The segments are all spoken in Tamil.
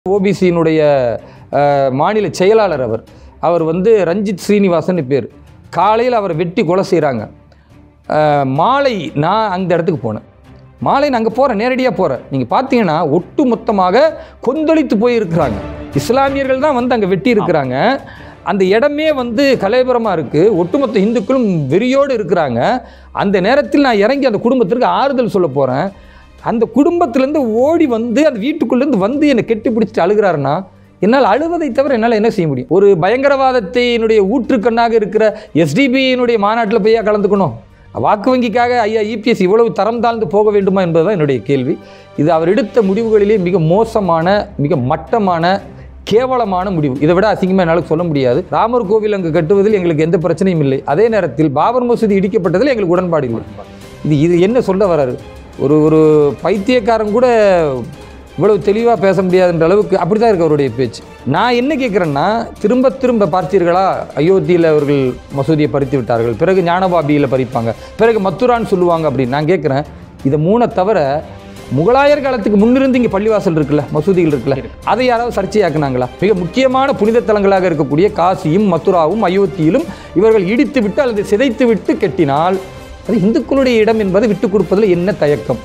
ஓபிசியினுடைய மாநில செயலாளர் அவர் வந்து ரஞ்சித் ஸ்ரீனிவாசன் பேர். காலையில் அவரை வெட்டி கொலை செய்கிறாங்க. மாலை நான் அந்த இடத்துக்கு போனேன். மாலை நான் அங்கே போகிறேன், நேரடியாக போகிறேன். நீங்கள் பார்த்தீங்கன்னா ஒட்டு மொத்தமாக கொந்தளித்து போயிருக்கிறாங்க. இஸ்லாமியர்கள் தான் வந்து அங்கே வெட்டி இருக்கிறாங்க. அந்த இடமே வந்து கலைபுரமாக இருக்குது. ஒட்டுமொத்த இந்துக்களும் வெறியோடு இருக்கிறாங்க. அந்த நேரத்தில் நான் இறங்கி அந்த குடும்பத்திற்கு ஆறுதல் சொல்ல போகிறேன். அந்த குடும்பத்திலேருந்து ஓடி வந்து அந்த வீட்டுக்குள்ளேருந்து வந்து என்னை கெட்டி பிடிச்சிட்டு அழுகிறாருன்னா என்னால் அழுவதை தவிர என்னால் என்ன செய்ய முடியும்? ஒரு பயங்கரவாதத்தினுடைய ஊற்றுக்கண்ணாக இருக்கிற எஸ்டிபியினுடைய மாநாட்டில் போய் கலந்துக்கணும்? வாக்கு வங்கிக்காக ஐயா இபிஎஸ் இவ்வளவு தரம் தாழ்ந்து போக வேண்டுமா என்பதுதான் என்னுடைய கேள்வி. இது அவர் எடுத்த முடிவுகளிலே மிக மோசமான, மிக மட்டமான, கேவலமான முடிவு. இதை விட அசிங்கமாக என்னால் சொல்ல முடியாது. ராமர் கோவில் அங்கு கட்டுவதில் எங்களுக்கு எந்த பிரச்சனையும் இல்லை. அதே நேரத்தில் பாபர் மசூதி இடிக்கப்பட்டதில் எங்களுக்கு உடன்பாடு இல்லை. இது என்ன சொல்ல வராரு? ஒரு பைத்தியக்காரன் கூட இவ்வளவு தெளிவாக பேச முடியாதுன்ற அளவுக்கு அப்படி தான் இருக்கு அவருடைய பேச்சு. நான் என்ன கேட்குறேன்னா, திரும்ப பார்த்தீர்களா, அயோத்தியில் அவர்கள் மசூதியை பறித்து விட்டார்கள், பிறகு ஞானபாபியில் பறிப்பாங்க, பிறகு மத்துரான்னு சொல்லுவாங்க அப்படின்னு. நான் கேட்குறேன், இதை மூணை தவிர முகலாயர் காலத்துக்கு முன்னிருந்து இங்கே பள்ளிவாசல் இருக்குல்ல, மசூதிகள் இருக்குல்ல, அதை யாராவது சர்ச்சையாக்குனாங்களா? மிக முக்கியமான புனித தலங்களாக இருக்கக்கூடிய காசியும் மதுராவும் அயோத்தியிலும் இவர்கள் இடித்து விட்டு அல்லது சிதைத்து விட்டு கட்டினால் அது இந்துக்களுடைய இடம் என்பதை விட்டுக் கொடுப்பதில் என்ன தயக்கம்?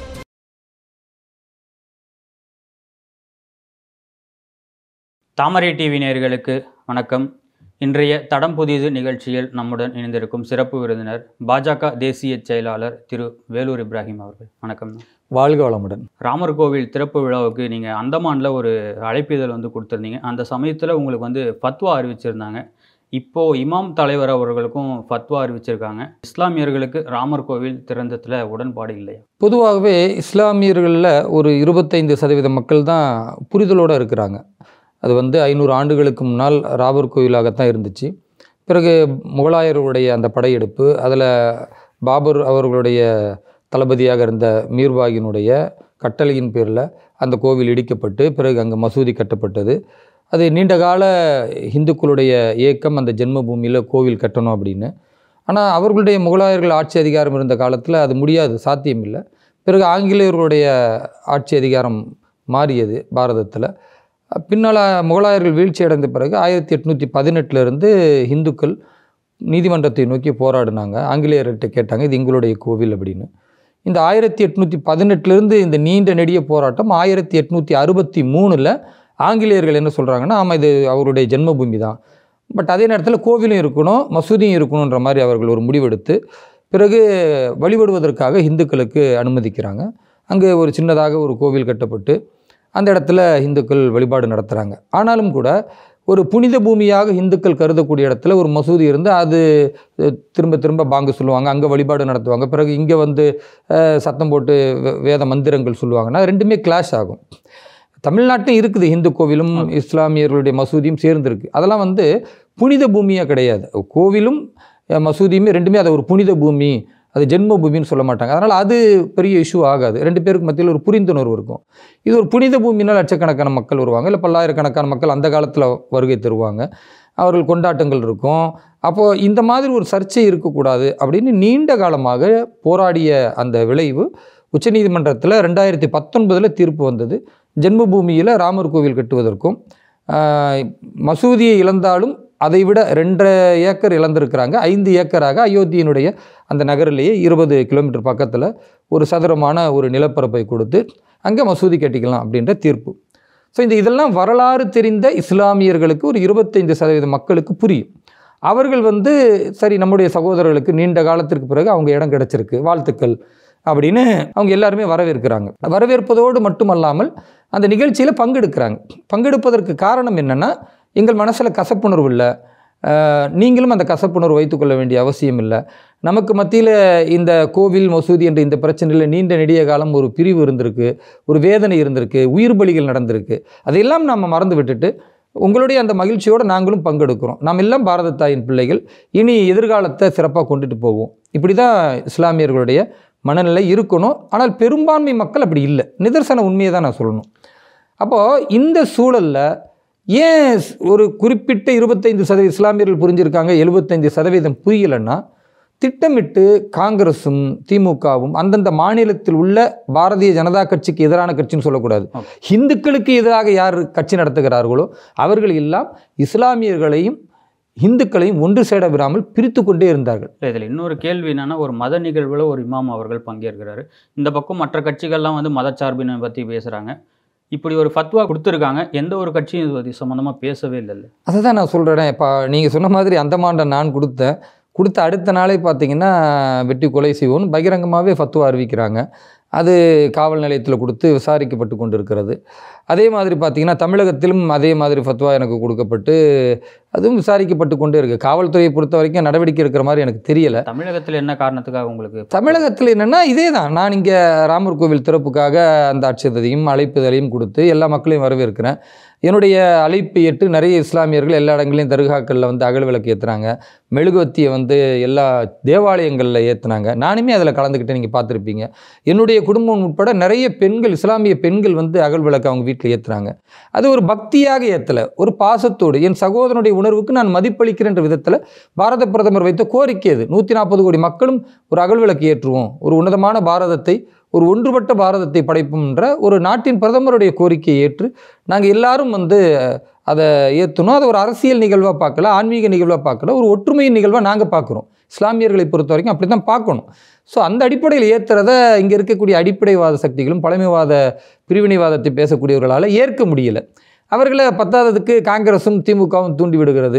தாமரை டிவி நேயர்களுக்கு வணக்கம். இன்றைய தடம் புதிது நிகழ்ச்சியில் நம்முடன் இணைந்திருக்கும் சிறப்பு விருந்தினர் பாஜக தேசிய செயலாளர் திரு வேலூர் இப்ராஹிம் அவர்கள். வணக்கம். வாழ்க வளமுடன். ராமர் கோவில் திறப்பு விழாவுக்கு நீங்கள் அந்தமானில் ஒரு அழைப்பிதழ் வந்து கொடுத்துருந்தீங்க. அந்த சமயத்தில் உங்களுக்கு வந்து ஃபத்வா அறிவிச்சிருந்தாங்க. இப்போது இமாம் தலைவர் அவர்களுக்கும் ஃபத்வா அறிவிச்சிருக்காங்க. இஸ்லாமியர்களுக்கு ராமர் கோவில் திறந்ததில் உடன்பாடு இல்லையா? பொதுவாகவே இஸ்லாமியர்களில் ஒரு 25% மக்கள் தான் புரிதலோடு இருக்கிறாங்க. அது வந்து 500 ஆண்டுகளுக்கு முன்னால் ராமர் கோவிலாகத்தான் இருந்துச்சு. பிறகு முகலாயர்களுடைய அந்த படையெடுப்பு, அதில் பாபர் அவர்களுடைய தளபதியாக இருந்த மீர்வாகினுடைய கட்டளையின் பேரில் அந்த கோவில் இடிக்கப்பட்டு பிறகு அங்கே மசூதி கட்டப்பட்டது. அது நீண்டகால இந்துக்களுடைய இயக்கம், அந்த ஜென்மபூமியில் கோவில் கட்டணும் அப்படின்னு. ஆனால் அவர்களுடைய முகலாயர்கள் ஆட்சி அதிகாரம் இருந்த காலத்தில் அது முடியாது, சாத்தியம் இல்லை. பிறகு ஆங்கிலேயர்களுடைய ஆட்சி அதிகாரம் மாறியது பாரதத்தில். பின்னால் முகலாயர்கள் வீழ்ச்சி அடைந்த பிறகு 1818 இந்துக்கள் நீதிமன்றத்தை நோக்கி போராடினாங்க. ஆங்கிலேயர்கிட்ட கேட்டாங்க, இது எங்களுடைய கோவில் அப்படின்னு. இந்த 1818 இந்த நீண்ட நெடிய போராட்டம் 1863 ஆங்கிலேயர்கள் என்ன சொல்கிறாங்கன்னா, ஆமாம் இது அவருடைய ஜென்மபூமி தான், பட் அதே நேரத்தில் கோவிலும் இருக்கணும், மசூதியும் இருக்கணுன்ற மாதிரி அவர்கள் ஒரு முடிவெடுத்து பிறகு வழிபடுவதற்காக இந்துக்களுக்கு அனுமதிக்கிறாங்க. அங்கே ஒரு சின்னதாக ஒரு கோவில் கட்டப்பட்டு அந்த இடத்துல இந்துக்கள் வழிபாடு நடத்துகிறாங்க. ஆனாலும் கூட ஒரு புனித பூமியாக இந்துக்கள் கருதக்கூடிய இடத்துல ஒரு மசூதி இருந்து அது திரும்ப பாங்கு சொல்லுவாங்க, அங்கே வழிபாடு நடத்துவாங்க. பிறகு இங்கே வந்து சத்தம் போட்டு வேத மந்திரங்கள் சொல்லுவாங்கன்னா ரெண்டுமே கிளாஷ் ஆகும். தமிழ்நாட்டும் இருக்குது இந்து கோவிலும் இஸ்லாமியர்களுடைய மசூதியும் சேர்ந்துருக்கு. அதெல்லாம் வந்து புனித பூமியாக கிடையாது. கோவிலும் மசூதியுமே ரெண்டுமே அதை ஒரு புனித பூமி, அது ஜென்ம பூமின்னு சொல்ல மாட்டாங்க. அதனால் அது பெரிய இஷ்யூ ஆகாது. ரெண்டு பேருக்கு மத்தியில் ஒரு புரிந்துணர்வு இருக்கும். இது ஒரு புனித பூமினால் லட்சக்கணக்கான மக்கள் வருவாங்க, இல்லை பல்லாயிரக்கணக்கான மக்கள் அந்த காலத்தில் வருகை தருவாங்க, அவர்கள் கொண்டாட்டங்கள் இருக்கும். அப்போது இந்த மாதிரி ஒரு சர்ச்சை இருக்கக்கூடாது அப்படின்னு நீண்ட காலமாக போராடிய அந்த விளைவு உச்சநீதிமன்றத்தில் 2019 தீர்ப்பு வந்தது. ஜென்மபூமியில் ராமர் கோவில் கட்டுவதற்கும் மசூதியை இழந்தாலும் அதை விட 2.5 ஏக்கர் இழந்திருக்கிறாங்க. 5 ஏக்கராக அயோத்தியினுடைய அந்த நகரிலேயே 20 கிலோமீட்டர் பக்கத்தில் ஒரு சதுரமான ஒரு நிலப்பரப்பை கொடுத்து அங்கே மசூதி கட்டிக்கலாம் அப்படின்ற தீர்ப்பு. ஸோ இதெல்லாம் வரலாறு தெரிந்த இஸ்லாமியர்களுக்கு ஒரு 25% மக்களுக்கு புரியும். அவர்கள் வந்து சரி, நம்முடைய சகோதரர்களுக்கு நீண்ட காலத்திற்கு பிறகு அவங்க இடம் கிடச்சிருக்கு, வாழ்த்துக்கள் அப்படின்னு அவங்க எல்லாருமே வரவேற்கிறாங்க. வரவேற்பதோடு மட்டுமல்லாமல் அந்த நிகழ்ச்சியில் பங்கெடுக்கிறாங்க. பங்கெடுப்பதற்கு காரணம் என்னென்னா, எங்கள் மனசில் கசப்புணர்வு இல்லை, நீங்களும் அந்த கசப்புணர்வு வைத்துக்கொள்ள வேண்டிய அவசியம் இல்லை. நமக்கு மத்தியில் இந்த கோவில் மசூதி என்ற இந்த பிரச்சனையில் நீண்ட நெடிய காலம் ஒரு பிரிவு இருந்திருக்கு, ஒரு வேதனை இருந்திருக்கு, உயிர் பலிகள் நடந்திருக்கு. அதையெல்லாம் நம்ம மறந்து விட்டுட்டு உங்களுடைய அந்த மகிழ்ச்சியோடு நாங்களும் பங்கெடுக்கிறோம். நாம் எல்லாம் பாரத தாயின் பிள்ளைகள், இனி எதிர்காலத்தை சிறப்பாக கொண்டுட்டு போவோம். இப்படி தான் இஸ்லாமியர்களுடைய மனநிலை இருக்கணும். ஆனால் பெரும்பான்மை மக்கள் அப்படி இல்லை. நிதர்சன உண்மையை தான் நான் சொல்லணும். அப்போது இந்த சூழலில் ஏன் ஒரு குறிப்பிட்ட 25% இஸ்லாமியர்கள் புரிஞ்சிருக்காங்க, 75% புரியலைன்னா, திட்டமிட்டு காங்கிரஸும் திமுகவும் அந்தந்த மாநிலத்தில் உள்ள பாரதிய ஜனதா கட்சிக்கு எதிரான கட்சின்னு சொல்லக்கூடாது, இந்துக்களுக்கு எதிராக யார் கட்சி நடத்துகிறார்களோ அவர்கள் எல்லாம் இஸ்லாமியர்களையும் இந்துக்களையும் ஒன்று சேர விடாமல் பிரித்து கொண்டே இருந்தார்கள். இதில் இன்னொரு கேள்வி என்னன்னா, ஒரு மத நிகழ்வில் ஒரு இமாம் அவர்கள் பங்கேற்கிறாரு, இந்த பக்கம் மற்ற கட்சிகள்லாம் வந்து மதச்சார்பினை பற்றி பேசுகிறாங்க, இப்படி ஒரு ஃபத்வா கொடுத்துருக்காங்க, எந்த ஒரு கட்சியும் இது சம்மந்தமாக பேசவே இல்லை. அதை தான் நான் சொல்கிறேன். இப்போ நீங்கள் சொன்ன மாதிரி அந்தமான்ட நான் கொடுத்த அடுத்த நாளே பார்த்தீங்கன்னா வெட்டி கொலை செய்வோன்னு பகிரங்கமாகவே ஃபத்வா அறிவிக்கிறாங்க. அது காவல் நிலையத்தில் கொடுத்து விசாரிக்கப்பட்டு கொண்டு இருக்கிறது. அதே மாதிரி பார்த்திங்கன்னா தமிழகத்திலும் அதே மாதிரி ஃபத்வா எனக்கு கொடுக்கப்பட்டு அதுவும் விசாரிக்கப்பட்டு கொண்டே இருக்குது. காவல்துறையை பொறுத்த வரைக்கும் நடவடிக்கை இருக்கிற மாதிரி எனக்கு தெரியலை. தமிழகத்தில் என்ன காரணத்துக்காக உங்களுக்கு? தமிழகத்தில் என்னென்னா இதே தான், நான் இங்கே ராமர் கோவில் திறப்புக்காக அந்த அட்சதையும் அழைப்புதலையும் கொடுத்து எல்லா மக்களையும் வரவேற்கிறேன். என்னுடைய அழைப்பு ஏற்று நிறைய இஸ்லாமியர்கள் எல்லா இடங்களையும் தர்காக்களில் வந்து அகல் விளக்கு ஏற்றுனாங்க, மெழுகுவத்தியை வந்து எல்லா தேவாலயங்களில் ஏற்றுனாங்க. நானுமே அதில் கலந்துக்கிட்டு நீங்கள் பார்த்துருப்பீங்க. என்னுடைய குடும்பம் உட்பட நிறைய பெண்கள், இஸ்லாமிய பெண்கள் வந்து அகல் விளக்கு அவங்க வீட்டில் ஏற்றுறாங்க. அது ஒரு பக்தியாக ஏற்றலை, ஒரு பாசத்தோடு என் சகோதரனுடைய உணர்வுக்கு நான் மதிப்பளிக்கிறேன்ற விதத்தில் பாரத பிரதமர் வைத்த கோரிக்கை அது. 140 கோடி மக்களும் ஒரு அகல் விளக்கு ஏற்றுவோம், ஒரு உன்னதமான பாரதத்தை, ஒரு ஒன்றுபட்ட பாரதத்தை படைப்போம்ன்ற ஒரு நாட்டின் பிரதமருடைய கோரிக்கையை ஏற்று நாங்கள் எல்லாரும் வந்து அதை ஏற்றணும். அதை ஒரு அரசியல் நிகழ்வாக பார்க்கல, ஆன்மீக நிகழ்வாக பார்க்கல, ஒரு ஒற்றுமையின் நிகழ்வாக நாங்கள் பார்க்குறோம். இஸ்லாமியர்களை பொறுத்த வரைக்கும் அப்படி தான் பார்க்கணும். ஸோ அந்த அடிப்படையில் ஏற்றுறத இங்கே இருக்கக்கூடிய அடிப்படைவாத சக்திகளும் பழமைவாத பிரிவினைவாதத்தை பேசக்கூடியவர்களால் ஏற்க முடியலை. அவர்களை பத்தாததுக்கு காங்கிரஸும் திமுகவும் தூண்டி விடுகிறது.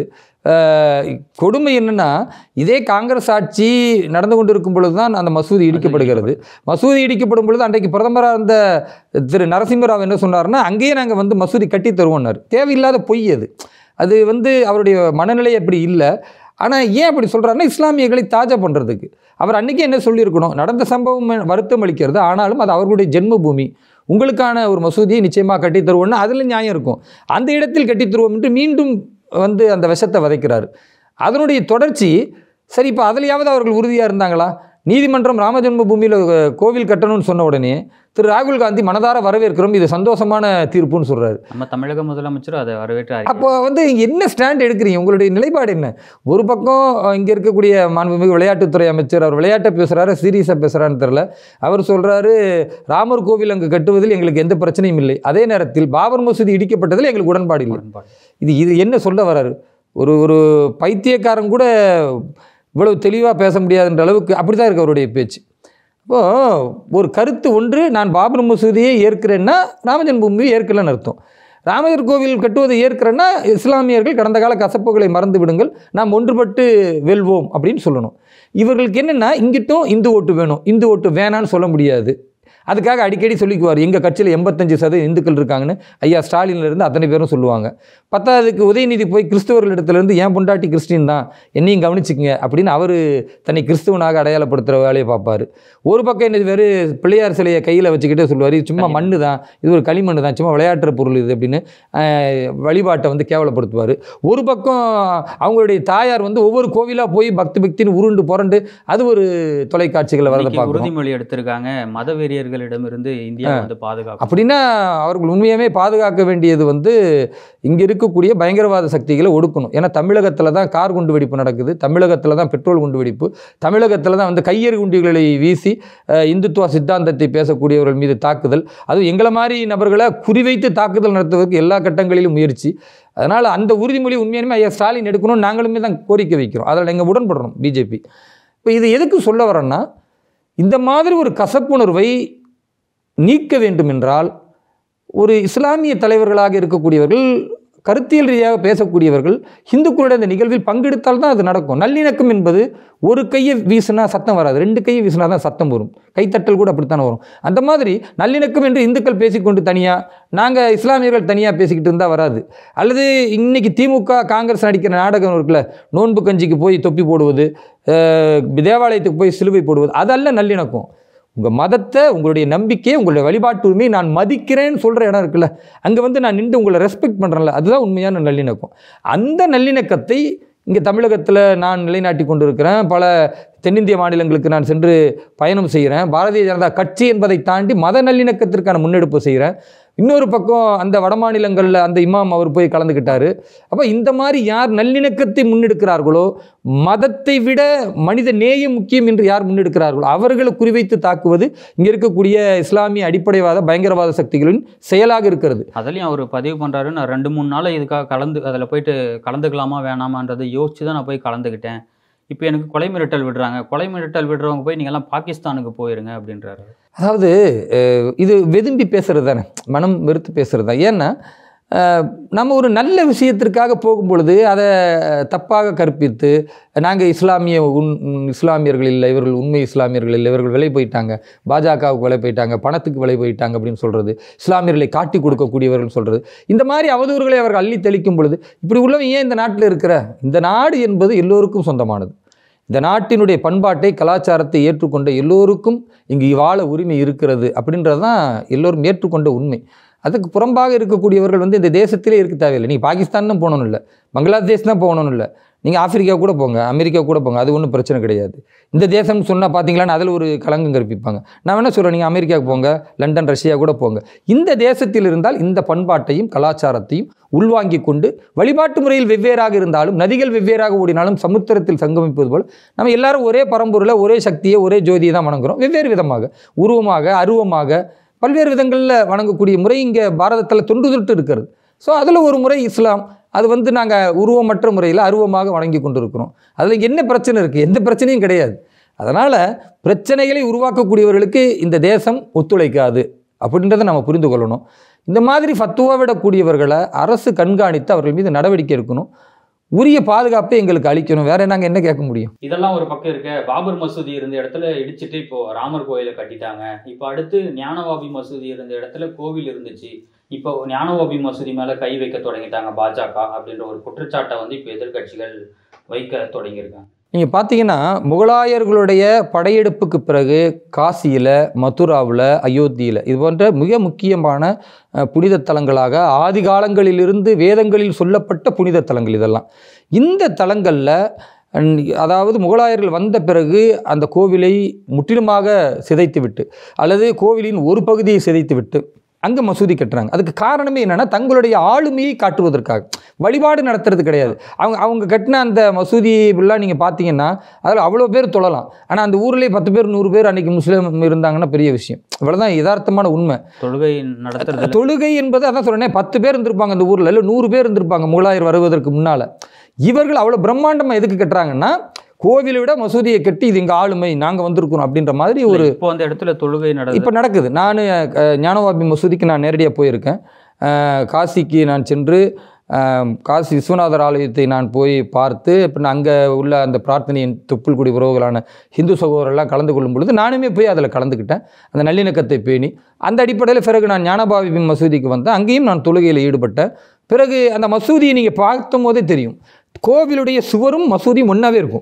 கொடுமை என்னென்னா, இதே காங்கிரஸ் ஆட்சி நடந்து கொண்டு இருக்கும் பொழுது தான் அந்த மசூதி இடிக்கப்படுகிறது. மசூதி இடிக்கப்படும் பொழுது அன்றைக்கு பிரதமராக இருந்த திரு நரசிம்மராவ் என்ன சொன்னார்னா, அங்கேயே நாங்கள் வந்து மசூதி கட்டி தருவோம்னார். தேவையில்லாத பொய் அது. அது வந்து அவருடைய மனநிலை அப்படி இல்லை. ஆனால் ஏன் அப்படி சொல்கிறாருன்னா, இஸ்லாமியர்களை தாஜா பண்ணுறதுக்கு. அவர் அன்றைக்கி என்ன சொல்லியிருக்கணும், நடந்த சம்பவம் வருத்தம் அளிக்கிறது, ஆனாலும் அது அவர்களுடைய ஜென்மபூமி, உங்களுக்கான ஒரு மசூதியை நிச்சயமாக கட்டி தருவோம்னா அதில் நியாயம் இருக்கும். அந்த இடத்தில் கட்டி தருவோம் என்று மீண்டும் வந்து அந்த விஷத்தை வதைக்கிறார். அதனுடைய தொடர்ச்சி. சரி, இப்போ அதிலையாவது அவர்கள் உறுதியாக இருந்தாங்களா? நீதிமன்றம் ராமஜென்ம பூமியில் கோவில் கட்டணும்னு சொன்ன உடனே திரு ராகுல் காந்தி மனதார வரவேற்கிறோம், இது சந்தோஷமான தீர்ப்புன்னு சொல்கிறாரு. நம்ம தமிழக முதலமைச்சர் அதை வரவேற்றார். அப்போ வந்து என்ன ஸ்டாண்ட் எடுக்கிறீங்க? உங்களுடைய நிலைப்பாடு என்ன? ஒரு பக்கம் இங்கே இருக்கக்கூடிய மாண்புமிகு விளையாட்டுத்துறை அமைச்சர், அவர் விளையாட்டை பேசுகிறாரு, சீரியஸாக பேசுகிறான்னு தெரில. அவர் சொல்கிறாரு, ராமர் கோவில் அங்கு கட்டுவதில் எங்களுக்கு எந்த பிரச்சனையும் இல்லை, அதே நேரத்தில் பாபர் மசூதி இடிக்கப்பட்டதில் எங்களுக்கு உடன்பாடு இல்லை. இது என்ன சொல்ல வர்றாரு? ஒரு பைத்தியக்காரன் கூட இவ்வளவு தெளிவாக பேச முடியாதுன்ற அளவுக்கு அப்படி தான் இருக்கு அவருடைய பேச்சு. இப்போது ஒரு கருத்து ஒன்று, நான் பாபர் மசூதியை ஏற்கிறேன்னா ராமஜென்ம பூமியை ஏற்கலன்னு அர்த்தம். ராமர் கோவில் கட்டுவதை ஏற்கிறேன்னா இஸ்லாமியர்கள் கடந்த கால கசப்புகளை மறந்து விடுங்கள், நாம் ஒன்றுபட்டு வெல்வோம் அப்படின்னு சொல்லணும். இவர்களுக்கு என்னென்னா, இங்கிட்டும் இந்து ஓட்டு வேணும், இந்து ஓட்டு வேணான்னு சொல்ல முடியாது. அதுக்காக அடிக்கடி சொல்லிக்குவார், எங்கள் கட்சியில் 85% இந்துக்கள் இருக்காங்கன்னு ஐயா ஸ்டாலின்லேருந்து அத்தனை பேரும் சொல்லுவாங்க. பத்தாவதுக்கு உதயநிதி போய் கிறிஸ்தவர்களிடத்துலேருந்து ஏன் பொண்டாட்டி கிறிஸ்டின் தான், என்னையும் கவனிச்சிக்கங்க அப்படின்னு அவர் தன்னை கிறிஸ்துவனாக அடையாளப்படுத்துகிற வேலையை பார்ப்பார். ஒரு பக்கம் என்ன வேறு பிள்ளையார் சிலையை கையில் வச்சுக்கிட்டே சொல்லுவார், சும்மா மண்ணு தான், இது ஒரு களிமண் தான், சும்மா விளையாட்டுற பொருள் இது அப்படின்னு வழிபாட்டை வந்து கேவலப்படுத்துவார். ஒரு பக்கம் அவங்களுடைய தாயார் வந்து ஒவ்வொரு கோவிலாக போய் பக்தின்னு உருண்டு புரண்டு அது ஒரு தொலைக்காட்சிகளை வரதை பார்க்கணும். உறுதிமொழி எடுத்திருக்காங்க, மதவெறியர்கள் இருந்து இந்தியா வந்து பாதுகாப்பு. அப்படின்னா அவர்கள் உண்மையாகவே பாதுகாக்க வேண்டியது வந்து இங்கே இருக்கக்கூடிய பயங்கரவாத சக்திகளை ஒடுக்கணும். ஏன்னா தமிழகத்தில் தான் கார் குண்டு வெடிப்பு நடக்குது, தமிழகத்தில் தான் பெட்ரோல் குண்டு வெடிப்பு, தமிழகத்தில் தான் வந்து கையெறி குண்டுகளை வீசி இந்துத்துவ சித்தாந்தத்தை பேசக்கூடியவர்கள் மீது தாக்குதல், அதுவும் எங்களை மாதிரி நபர்களை குறிவைத்து தாக்குதல் நடத்துவதற்கு எல்லா கட்டங்களிலும் முயற்சி. அதனால் அந்த உறுதிமொழி உண்மையாலுமே ஐயா ஸ்டாலின் எடுக்கணும்னு நாங்களுமே தான் கோரிக்கை வைக்கிறோம். அதில் எங்கள் உடன்படுறோம் பிஜேபி. இப்போ இது எதுக்கு சொல்ல வரோன்னா, இந்த மாதிரி ஒரு கசப்புணர்வை நீக்க வேண்டும் என்றால் ஒரு இஸ்லாமிய தலைவர்களாக இருக்கக்கூடியவர்கள், கருத்தியல் ரீதியாக பேசக்கூடியவர்கள் இந்துக்களுடைய இந்த நிகழ்வில் பங்கெடுத்தால் தான் அது நடக்கும். நல்லிணக்கம் என்பது ஒரு கையை வீசினா சத்தம் வராது, 2 கையை வீசினா தான் சத்தம் வரும். கைத்தட்டல் கூட அப்படித்தானே வரும். அந்த மாதிரி நல்லிணக்கம் என்று இந்துக்கள் பேசிக்கொண்டு தனியாக, நாங்கள் இஸ்லாமியர்கள் தனியாக பேசிக்கிட்டு இருந்தால் வராது. அல்லது இன்னைக்கு திமுக காங்கிரஸ் நடிக்கிற நாடகம் இருக்குல்ல, நோன்பு கஞ்சிக்கு போய் தொப்பி போடுவது, தேவாலயத்துக்கு போய் சிலுவை போடுவது, அதல்ல நல்லிணக்கம். உங்கள் மதத்தை, உங்களுடைய நம்பிக்கையை, உங்களுடைய வழிபாட்டு உரிமையை நான் மதிக்கிறேன்னு சொல்கிற இடம் இருக்குல்ல, அங்கே வந்து நான் நின்று உங்களை ரெஸ்பெக்ட் பண்ணுறேன்ல, அதுதான் உண்மையான நல்லிணக்கம். அந்த நல்லிணக்கத்தை இங்கே தமிழகத்தில் நான் நிலைநாட்டி கொண்டு இருக்கிறேன். பல தென்னிந்திய மாநிலங்களுக்கு நான் சென்று பயணம் செய்கிறேன். பாரதிய ஜனதா கட்சி என்பதை தாண்டி மத நல்லிணக்கத்திற்கான முன்னெடுப்பு செய்கிறேன். இன்னொரு பக்கம் அந்த வடமாநிலங்களில் அந்த இமாம் அவர் போய் கலந்துக்கிட்டாரு. அப்போ இந்த மாதிரி யார் நல்லிணக்கத்தை முன்னெடுக்கிறார்களோ, மதத்தை விட மனித நேயம் முக்கியம் என்று யார் முன்னெடுக்கிறார்களோ அவர்களை குறிவைத்து தாக்குவது இங்கே இருக்கக்கூடிய இஸ்லாமிய அடிப்படைவாத பயங்கரவாத சக்திகளின் செயலாக இருக்கிறது. அதுலேயும் அவர் பதிவு பண்ணுறாரு, நான் 2-3 நாள் இதுக்காக அதில் போயிட்டு கலந்துக்கலாமா வேணாமான்றதை யோசிச்சு தான் நான் போய் கலந்துக்கிட்டேன். இப்போ எனக்கு கொலை மிரட்டல் விடுறாங்க, கொலை மிரட்டல் விடுறவங்க போய் நீங்கள்லாம் பாகிஸ்தானுக்கு போயிருங்க அப்படின்றாரு. அதாவது இது வெதும்பி பேசுகிறது தானே, மனம் வெறுத்து பேசுகிறது தான். ஏன்னா நம்ம ஒரு நல்ல விஷயத்திற்காக போகும்பொழுது அதை தப்பாக கற்பித்து நாங்கள் இஸ்லாமியர்கள் இல்லை, இவர்கள் உண்மை இஸ்லாமியர்கள் இல்லை, இவர்கள் விலை போயிட்டாங்க, பாஜகவுக்கு விலை போயிட்டாங்க, பணத்துக்கு விலை போயிட்டாங்க அப்படின்னு சொல்கிறது, இஸ்லாமியர்களை காட்டி கொடுக்கக்கூடியவர்கள் சொல்கிறது, இந்த மாதிரி அவதூறுகளை அவர்கள் அள்ளி தெளிக்கும் பொழுது இப்படி உள்ளவன் ஏன் இந்த நாட்டில் இருக்கிற? இந்த நாடு என்பது எல்லோருக்கும் சொந்தமானது. இந்த நாட்டினுடைய பண்பாட்டை கலாச்சாரத்தை ஏற்றுக்கொண்ட எல்லோருக்கும் இங்கு வாழ உரிமை இருக்கிறது அப்படின்றது தான் எல்லோரும் ஏற்றுக்கொண்ட உண்மை. அதுக்கு புறம்பாக இருக்கக்கூடியவர்கள் இந்த தேசத்திலே இருக்க தேவையில்லை. நீங்கள் பாகிஸ்தான் தான் போகணும்னு இல்லை, பங்களாதேஷ் தான் போகணும்னு இல்லை, நீங்கள் ஆப்பிரிக்கா கூட போங்க, அமெரிக்கா கூட போங்க, அது ஒன்றும் பிரச்சனை கிடையாது. இந்த தேசம்னு சொன்னால் பார்த்தீங்களான்னு அதில் ஒரு கலங்கம் கற்பிப்பாங்க. நான் என்ன சொல்கிறேன், நீங்கள் அமெரிக்காவுக்கு போங்க, லண்டன், ரஷ்யா கூட போங்க. இந்த தேசத்தில் இருந்தால் இந்த பண்பாட்டையும் கலாச்சாரத்தையும் உள்வாங்கி கொண்டு வழிபாட்டு முறையில் வெவ்வேறாக இருந்தாலும், நதிகள் வெவ்வேறாக ஓடினாலும் சமுத்திரத்தில் சங்கமிப்பது போல் நம்ம எல்லாரும் ஒரே பரம்பொருளை, ஒரே சக்தியை, ஒரே ஜோதியை தான் வணங்குகிறோம். வெவ்வேறு விதமாக, உருவமாக, அருவமாக, பல்வேறு விதங்களில் வணங்கக்கூடிய முறை இங்கே பாரதத்தில் தொன்று தொட்டு இருக்கிறது. ஸோ அதில் ஒரு முறை இஸ்லாம், அது நாங்கள் உருவமற்ற முறையில் அருவமாக வணங்கி கொண்டு இருக்கிறோம். அதில் என்ன பிரச்சனை இருக்குது? எந்த பிரச்சனையும் கிடையாது. அதனால் பிரச்சனைகளை உருவாக்கக்கூடியவர்களுக்கு இந்த தேசம் ஒத்துழைக்காது அப்படின்றத நம்ம புரிந்து கொள்ளணும். இந்த மாதிரி ஃபத்துவா விடக்கூடியவர்களை அரசு கண்காணித்து அவர்கள் மீது நடவடிக்கை எடுக்கணும். உரிய பாதுகாப்பை எங்களுக்கு அளிக்கணும். வேற நாங்கள் என்ன கேட்க முடியும்? இதெல்லாம் ஒரு பக்கம் இருக்க, பாபர் மசூதி இருந்த இடத்துல இடிச்சிட்டு இப்போ ராமர் கோயிலை கட்டிட்டாங்க. இப்போ அடுத்து ஞானவாபி மசூதி இருந்த இடத்துல கோவில் இருந்துச்சு, இப்போ ஞானவாபி மசூதி மேலே கை வைக்க தொடங்கிட்டாங்க பாஜக அப்படின்ற ஒரு குற்றச்சாட்டை இப்போ எதிர்கட்சிகள் வைக்க தொடங்கியிருக்காங்க. நீங்கள் பார்த்தீங்கன்னா முகலாயர்களுடைய படையெடுப்புக்கு பிறகு காசியில், மதுராவில், அயோத்தியில் இது போன்ற மிக முக்கியமான புனித தலங்களாக ஆதி காலங்களிலிருந்து வேதங்களில் சொல்லப்பட்ட புனித தலங்கள் இதெல்லாம். இந்த தலங்களில் அதாவது முகலாயர்கள் வந்த பிறகு அந்த கோவிலை முற்றிலுமாக சிதைத்துவிட்டு அல்லது கோவிலின் ஒரு பகுதியை சிதைத்துவிட்டு அங்கே மசூதி கட்டுறாங்க. அதுக்கு காரணமே என்னென்னா தங்களுடைய ஆளுமையை காட்டுவதற்காக, வழிபாடு நடத்துறது கிடையாது. அவங்க கட்டின அந்த மசூதி இப்படிலாம் நீங்கள் பார்த்தீங்கன்னா அதில் அவ்வளோ பேர் தொழலாம். ஆனால் அந்த ஊர்லேயே 10 பேர் 100 பேர் அன்றைக்கி முஸ்லீம் இருந்தாங்கன்னா பெரிய விஷயம். இவ்வளோதான் யதார்த்தமான உண்மை. தொழுகை என்பது அதான் சொல்கிறேன், 10 பேர் இருந்திருப்பாங்க அந்த ஊரில், இல்லை 100 பேர் இருந்திருப்பாங்க முகலாயர் வருவதற்கு முன்னால். இவர்கள் அவ்வளோ பிரம்மாண்டமாக எதுக்கு கட்டுறாங்கன்னா, கோவிலை விட மசூதியை கட்டி இது எங்கள் ஆளுமை, நாங்கள் வந்திருக்கிறோம் அப்படின்ற மாதிரி ஒரு இப்போ அந்த இடத்துல தொழுகை இப்போ நடக்குது. நான் ஞானவாபி மசூதிக்கு நான் நேரடியாக போயிருக்கேன். காசிக்கு நான் சென்று காசி விஸ்வநாதர் ஆலயத்தை நான் போய் பார்த்து, இப்போ நான் அங்கே உள்ள அந்த பிரார்த்தனையின் தொப்புள்குடி உறவுகளான ஹிந்து சகோதரெல்லாம் கலந்து கொள்ளும் பொழுது நானுமே போய் அதில் கலந்துக்கிட்டேன். அந்த நல்லிணக்கத்தை பேணி அந்த அடிப்படையில் பிறகு நான் ஞானவாபி மசூதிக்கு வந்தேன். அங்கேயும் நான் தொழுகையில் ஈடுபட்டேன். பிறகு அந்த மசூதியை நீங்கள் பார்த்தும் போதே தெரியும், கோவிலுடைய சுவரும் மசூதியும் ஒன்றாவே இருக்கும்.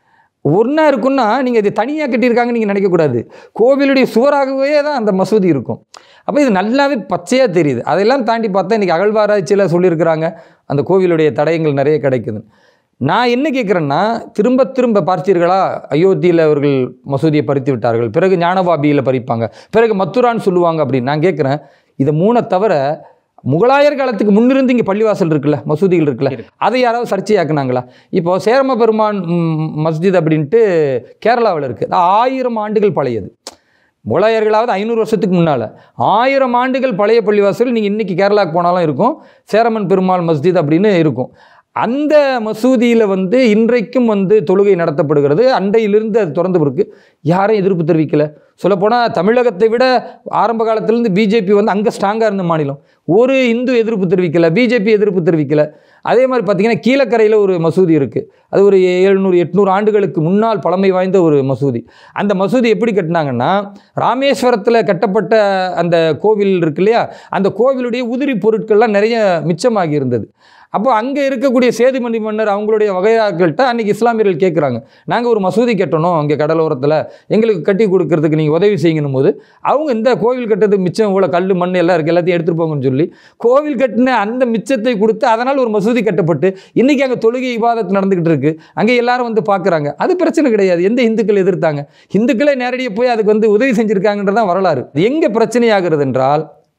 ஒன்றா இருக்குன்னா நீங்கள் இது தனியாக கட்டியிருக்காங்கன்னு நீங்கள் நினைக்கக்கூடாது. கோவிலுடைய சுவராகவே தான் அந்த மசூதி இருக்கும். அப்போ இது நல்லாவே பச்சையாக தெரியுது. அதெல்லாம் தாண்டி பார்த்தா இன்றைக்கி அகழ்வாராய்ச்சியில் சொல்லியிருக்கிறாங்க அந்த கோவிலுடைய தடயங்கள் நிறைய கிடைக்குது. நான் என்ன கேட்குறேன்னா, திரும்ப திரும்ப பார்த்தீர்களா, அயோத்தியில் அவர்கள் மசூதியை பறித்து விட்டார்கள், பிறகு ஞானவாபியில் பறிப்பாங்க, பிறகு மத்துரான்னு சொல்லுவாங்க அப்படின்னு. நான் கேட்குறேன், இதை 3 தவிர முகலாயர் காலத்துக்கு முன்னிருந்து இங்கே பள்ளிவாசல் இருக்குல்ல, மசூதிகள் இருக்குல்ல, அதை யாராவது சர்ச்சையாக்குனாங்களா? இப்போ சேரம பெருமான் மஸ்ஜித் அப்படின்ட்டு கேரளாவில் இருக்குது. 1000 ஆண்டுகள் பழையது. முகலாயர்களாவது 500 வருஷத்துக்கு முன்னால் 1000 ஆண்டுகள் பழைய பள்ளிவாசல் நீங்கள் இன்றைக்கி கேரளாவுக்கு போனாலும் இருக்கும். சேரமன் பெருமாள் மஸ்ஜித் அப்படின்னு இருக்கும். அந்த மசூதியில் இன்றைக்கும் தொழுகை நடத்தப்படுகிறது. அண்டையிலிருந்து அது திறந்து பிறகு யாரும் எதிர்ப்பு தெரிவிக்கலை. சொல்லப்போனால் தமிழகத்தை விட ஆரம்ப காலத்திலேருந்து பிஜேபி அங்கே ஸ்ட்ராங்காக இருந்த மாநிலம். ஒரு இந்து எதிர்ப்பு தெரிவிக்கலை, பிஜேபி எதிர்ப்பு தெரிவிக்கலை. அதே மாதிரி பார்த்திங்கன்னா கீழக்கரையில் ஒரு மசூதி இருக்குது. அது ஒரு 700-800 ஆண்டுகளுக்கு முன்னால் பழமை வாய்ந்த ஒரு மசூதி. அந்த மசூதி எப்படி கட்டினாங்கன்னா, ராமேஸ்வரத்தில் கட்டப்பட்ட அந்த கோவில் இருக்கு இல்லையா, அந்த கோவிலுடைய உதிரி பொருட்கள்லாம் நிறைய மிச்சமாகி இருந்தது. அப்போ அங்கே இருக்கக்கூடிய சேதுமணி மன்னர் அவங்களுடைய வகையாக்கள்கிட்ட அன்றைக்கி இஸ்லாமியர்கள் கேட்குறாங்க, நாங்கள் ஒரு மசூதி கட்டணும் அங்கே கடலோரத்தில், எங்களுக்கு கட்டி கொடுக்கறதுக்கு நீங்கள் உதவி செய்யணும் போது அவங்க இந்த கோவில் கட்டுறதுக்கு மிச்சம் இவ்வளோ கல் மண் எல்லாம் இருக்குது, எல்லாத்தையும் எடுத்துகிட்டு போங்கன்னு சொல்லி கோவில் கட்டின அந்த மிச்சத்தை கொடுத்து அதனால் ஒரு மசூதி கட்டப்பட்டு இன்றைக்கி அங்கே தொழுகை இபாதத் நடந்துக்கிட்டு இருக்குது. அங்கே எல்லாரும் பார்க்குறாங்க. அது பிரச்சனை கிடையாது. எந்த இந்துக்கள் எதிர்த்தாங்க? இந்துக்களே நேரடியாக போய் அதுக்கு உதவி செஞ்சுருக்காங்கன்றதான் வரலாறு. எங்கே பிரச்சனையாகிறது என்றால்,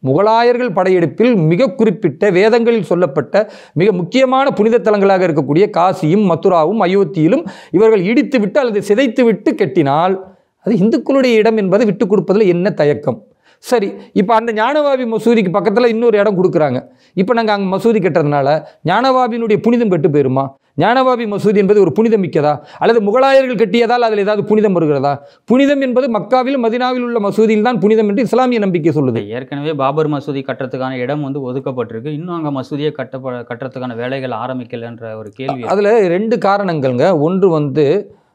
முகலாயர்கள் படையெடுப்பில் மிக குறிப்பிட்ட வேதங்களில் சொல்லப்பட்ட மிக முக்கியமான புனித தலங்களாக இருக்கக்கூடிய காசியும் மதுராவும் அயோத்தியிலும் இவர்கள் இடித்துவிட்டு அல்லது சிதைத்துவிட்டு கட்டினால் அது இந்துக்களுடைய இடம் என்பதை விட்டு கொடுப்பதில் என்ன தயக்கம்? சரி, இப்போ அந்த ஞானவாபி மசூதிக்கு பக்கத்தில் இன்னொரு இடம் கொடுக்குறாங்க. இப்போ நாங்கள் அங்கே மசூதி கட்டுறதுனால ஞானவாபியினுடைய புனிதம் கெட்டு போயிருமா? ஞானவாபி மசூதி என்பது ஒரு புனிதம் மிக்கதா? அல்லது முகலாயர்கள் கட்டியதால் அதில் ஏதாவது புனிதம் வருகிறதா? புனிதம் என்பது மக்காவிலும் மதினாவில் உள்ள மசூதியில் தான் புனிதம் என்று இஸ்லாமிய நம்பிக்கை சொல்லுது. ஏற்கனவே பாபர் மசூதி கட்டுறதுக்கான இடம் வந்து ஒதுக்கப்பட்டிருக்கு. இன்னும் அங்கே மசூதியை கட்டுறதுக்கான வேலைகள் ஆரம்பிக்கலைன்ற ஒரு கேள்வி. அதில் 2 காரணங்கள்ங்க. ஒன்று வந்து